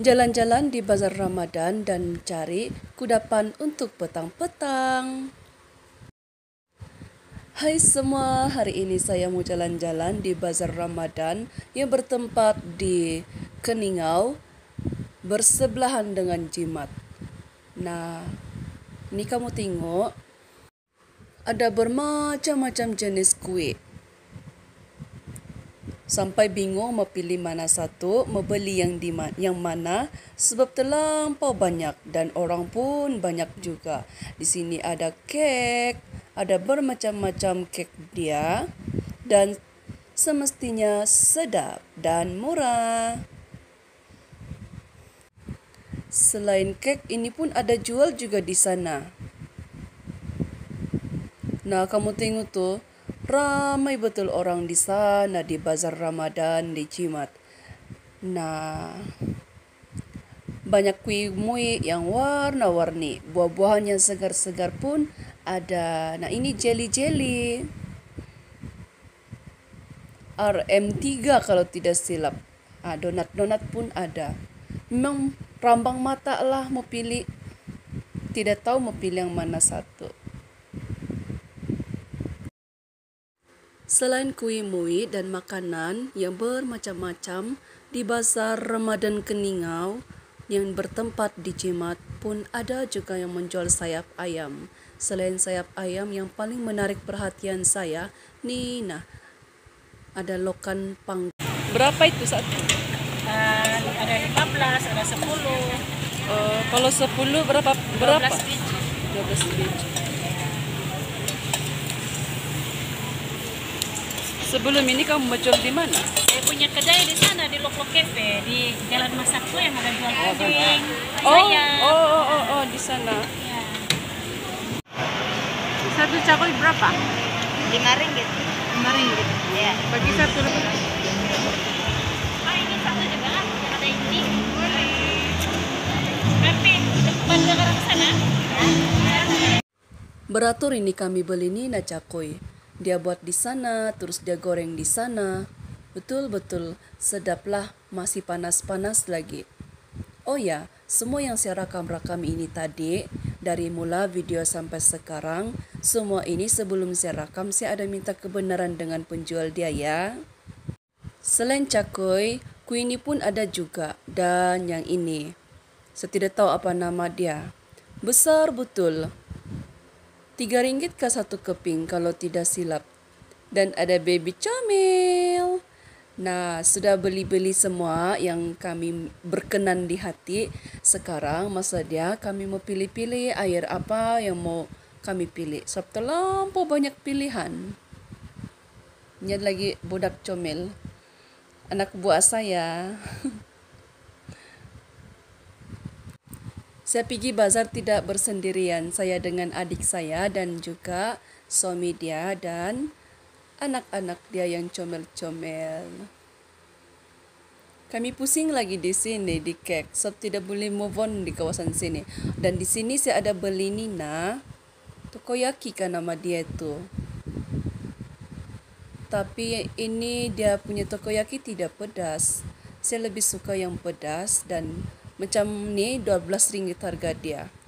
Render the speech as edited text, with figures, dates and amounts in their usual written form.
Jalan-jalan di Bazar Ramadan dan cari kudapan untuk petang-petang. Hai semua, hari ini saya mau jalan-jalan di Bazar Ramadan yang bertempat di Keningau, bersebelahan dengan Jimat. Nah, ini kamu tengok, ada bermacam-macam jenis kuih. Sampai bingung mau pilih mana satu, mau beli yang mana sebab terlampau banyak dan orang pun banyak juga. Di sini ada kek, ada bermacam-macam kek dia dan semestinya sedap dan murah. Selain kek, ini pun ada jual juga di sana. Nah, kamu tengok tuh, ramai betul orang di sana di Bazar Ramadan di Jimat. Nah, banyak kuih muih yang warna-warni. Buah-buahan yang segar-segar pun ada. Nah, ini jelly-jelly. RM3 kalau tidak silap. Donat-donat pun ada. Memang rambang mata lah mau pilih. Tidak tahu mau pilih yang mana satu. Selain kuih muih dan makanan yang bermacam-macam, di Bazar Ramadan Keningau yang bertempat di Jimat pun ada juga yang menjual sayap ayam. Selain sayap ayam yang paling menarik perhatian saya, nah, ada lokan panggang. Berapa itu satu? Ada 15, ada 10. Kalau 10 berapa? 12 biji. 12 biji. Sebelum ini kamu menjual di mana? Saya punya kedai di sana di Lok Lok Cafe di Jalan Masakso yang ada jual daging. Di sana. Ya. Satu cakul berapa? 5 ringgit. 5 ringgit. Ya. Bagi satu. Ini satu juga lah, yang ada ini. Tapi depan ke sana. Beratur ini kami beli ni cakoi. Dia buat di sana, terus dia goreng di sana. Betul-betul sedaplah, masih panas-panas lagi. Oh ya, semua yang saya rakam-rakam ini tadi, dari mula video sampai sekarang, semua ini sebelum saya rakam, saya ada minta kebenaran dengan penjual dia ya. Selain cakoi, kuih ini pun ada juga. Dan yang ini, saya tidak tahu apa nama dia. Besar betul. 3 ringgit ke satu keping kalau tidak silap. Dan ada baby comel. Nah, sudah beli-beli semua yang kami berkenan di hati. Sekarang masa dia kami mau pilih-pilih air apa yang mau kami pilih. Sebab terlampau banyak pilihan. Ini lagi budak comel. Anak buah saya. Saya pergi bazar tidak bersendirian. Saya dengan adik saya dan juga suami dia dan anak-anak dia yang comel-comel. Kami pusing lagi di sini di kek. Sebab tidak boleh move on di kawasan sini. Dan di sini saya ada beli Nina. Tokoyaki kan nama dia itu. Tapi ini dia punya tokoyaki tidak pedas. Saya lebih suka yang pedas dan macam ni 12 ringgit harga dia.